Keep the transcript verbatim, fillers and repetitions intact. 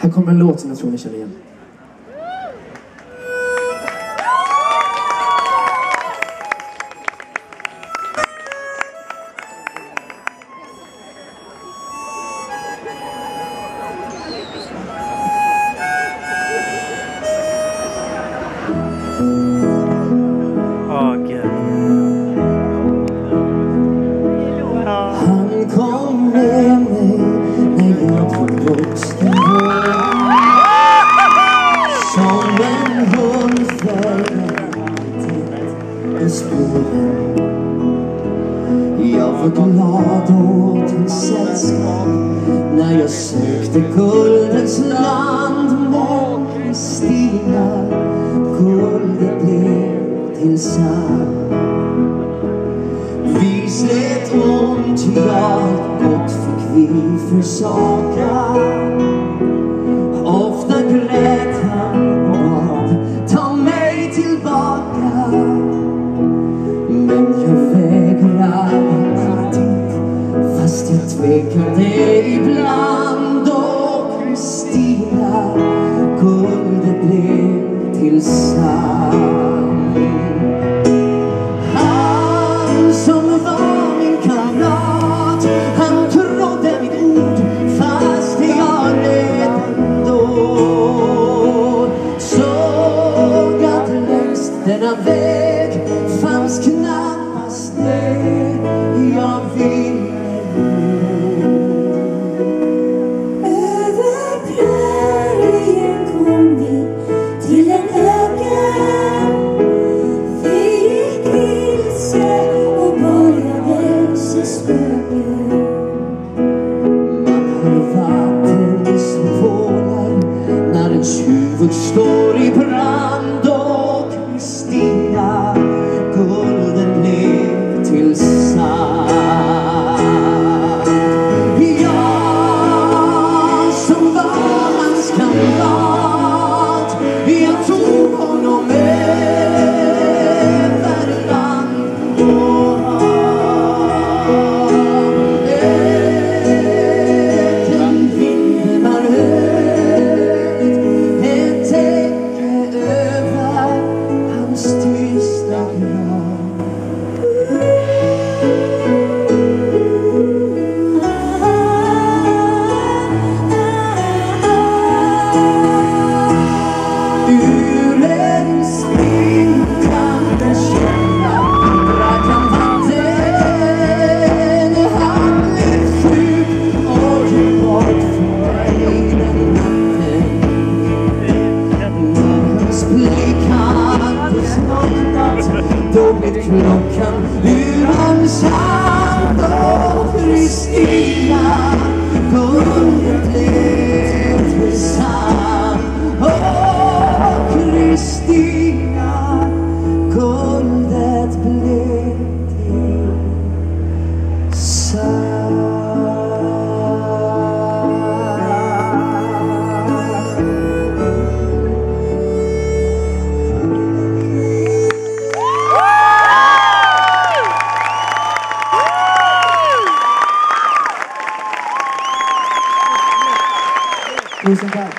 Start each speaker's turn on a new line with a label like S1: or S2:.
S1: Här kommer en låt som jag tror ni känner igen.
S2: Han kom med mig när jag tog vuxen som en hund följer i spåren. Jag var glad åt en sällskap när jag sökte guldets land. Men Kristina, guldet blev till sand. Vi slet ont, jag gott fick vi försaka. Ofta grät han och bad, ta mig tillbaka. Men jag vägrade alltid, fast jag tvekade ibland. Och Kristina, guldet blev till sand. Denna väg fanns knappast det jag ville nå.
S3: Över prärien kom vi till en öken. Vi gick vilse och började se spöken.
S2: Man hör vatten som vålar när en tjuvort står i brand. Kristina, gulden blev till sand. Jag som var hans kamrat, jag tog honom över land och hav. Öken vimlar högt, ett täcke över hans tysta grav. Ur en sprinkande källa drack han vatten. Han blev sjuk och gick bort från mig den natten. När hans blick hade slocknat, då blev klockan ur hans hand. Och Kristina, guldet blev till sand. Och Kristina, guldet blev till sand.
S1: Tusen tack.